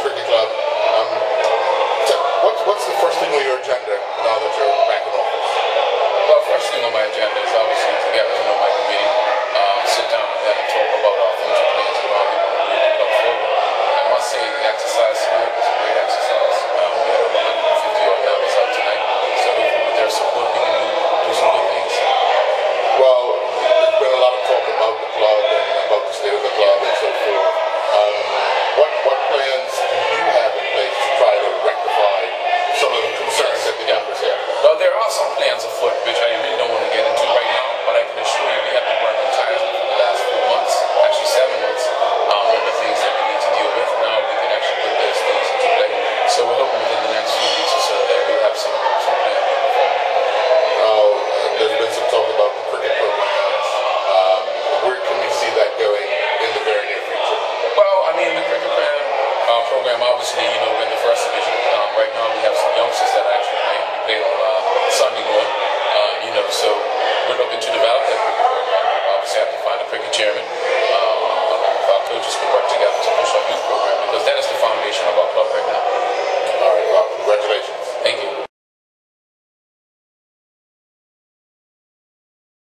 Cricket Club. What's the first thing on your agenda now that you're back in office? Well, first thing on my agenda is obviously to get to know my committee, sit down with them and talk about our future plans and how we want to move the club forward. I must say the exercise tonight was a great exercise. We had over 150 odd members out tonight, so hopefully with their support we can do some good things. Well, there's been a lot of talk about the club and about the state of the club and so forth. What plans do you have in place to try to rectify some of the concerns that the members have? Well, there are some plans afoot which I really don't want to get into right now, but I can assure you we have been working tirelessly for the last 4 months, actually 7 months, on the things that we need to deal with. Now we can actually put those things into play. So we're hoping within the next few weeks or so that we'll have some plans moving forward. There's been some talk about the cricket programs. Where can we see that going in the very near future? Well, I mean, the cricket program, obviously, we're in the first division. Right now we have some youngsters that are actually playing. We played on